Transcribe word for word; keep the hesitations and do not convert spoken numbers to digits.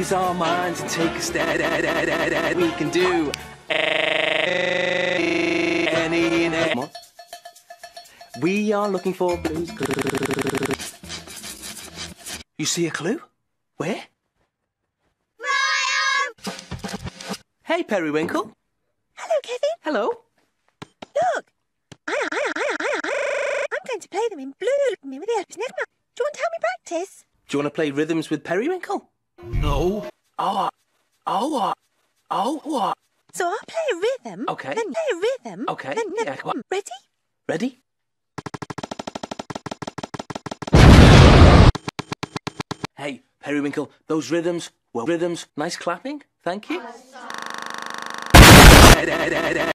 use our minds and take a step. We can do any name. We are looking for clues. You see a clue? Where? Ryan! Hey, Periwinkle. Hello, Kevin. Hello. Look, I, I, I, I, I, I'm going to play them in blue. Do you want to help me practice? Do you want to play rhythms with Periwinkle? No. Oh, oh, oh, oh, what? So I'll play a rhythm. Okay. Then play a rhythm. Okay. Then Yeah, come on. Ready? Ready? Hey, Periwinkle, those rhythms, well, rhythms, nice clapping, thank you.